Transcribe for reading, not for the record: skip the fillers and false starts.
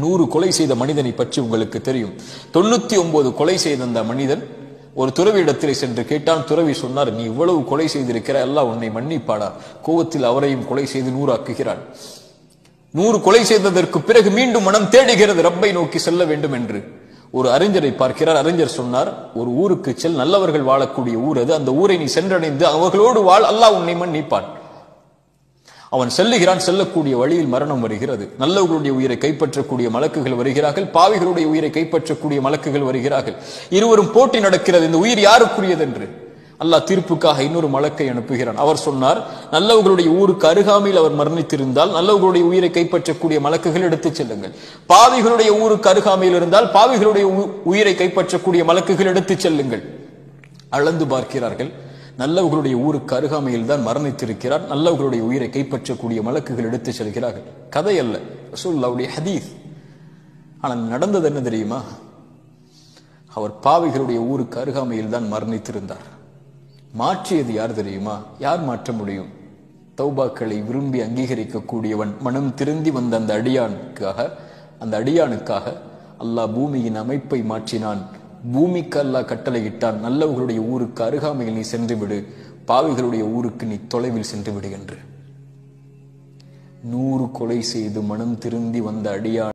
100 கொலை செய்த மனிதனை பற்றி உங்களுக்கு தெரியும். 99 கொலை செய்த அந்த மனிதன் ஒரு துறவியிடத்திலே சென்று கேட்டான். துறவி சொன்னார், நீ இவ்வளவு கொலை செய்திருக்கிற, அல்லாஹ் உன்னை மன்னிப்பாடா? கோவத்தில் அவரையும் கொலை செய்து 100 ஆக்குகிறான். 100 கொலை செய்ததற்கு பிறகு மீண்டும் மனம் தேடுகிறது ரப்பை நோக்கி செல்ல வேண்டும் என்று. ஒரு அறிஞரை பார்க்கிறார். அறிஞர் சொன்னார், ஒரு ஊருக்கு செல், நல்லவர்கள் வாழக்கூடிய ஊர் அது, அந்த ஊரை நீ சென்றடைந்து அவர்களோடு வாழ், அல்லாஹ் உன்னை மன்னிப்பான். அவன் செல்லுகிறான். செல்லக்கூடிய வழியில் மரணம் வருகிறது. நல்லவர்களுடைய உயிரை கைப்பற்றக்கூடிய மலக்குகள் வருகிறார்கள், பாவிகளுடைய உயிரை கைப்பற்றக்கூடிய மலக்குகள் வருகிறார்கள். இருவரும் போட்டி நடக்கிறது, இந்த உயிர் யாருக்குரியது என்று. அல்லாஹ் தீர்ப்புக்காக இன்னொரு மலக்கை அனுப்புகிறான். அவர் சொன்னார், நல்லவர்களுடைய ஊருக்கு அருகாமையில் அவர் மரணித்திருந்தால் நல்லவர்களுடைய உயிரை கைப்பற்றக்கூடிய மலக்குகள் எடுத்துச் செல்லுங்கள். பாவிகளுடைய ஊருக்கு அருகாமையில் இருந்தால் பாவிகளுடைய உயிரை கைப்பற்றக்கூடிய மலக்குகள் எடுத்துச் செல்லுங்கள். அளந்து பார்க்கிறார்கள். நல்லவர்களுடைய ஊருக்கு அருகாமையில் தான் மரணித்திருக்கிறார். நல்லவர்களுடைய உயிரை கைப்பற்றக்கூடிய மலக்குகள் எடுத்துச் செல்கிறார்கள். கதை அல்ல, ரசூலுல்லாஹ்வுடைய ஹதீஸ். ஆனால் நடந்தது என்ன தெரியுமா? அவர் பாவிகளுடைய ஊருக்கு அருகாமையில் தான் மரணித்திருந்தார். மாற்றியது யார் தெரியுமா? யார் மாற்ற முடியும்? தௌபாக்களை விரும்பி அங்கீகரிக்கக்கூடியவன் மனம் திருந்தி வந்த அந்த அடியானுக்காக அல்லாஹ் பூமியின் அமைப்பை மாற்றினான். பூமிக்கு அல்லாஹ் கட்டளையிட்டான், நல்லவர்களுடைய ஊருக்கு அருகாமையில் நீ சென்று விடு, பாவிகளுடைய ஊருக்கு நீ தொலைவில் சென்று விடு என்று. 100 கொலை செய்து மனம் திருந்தி வந்த அடியான்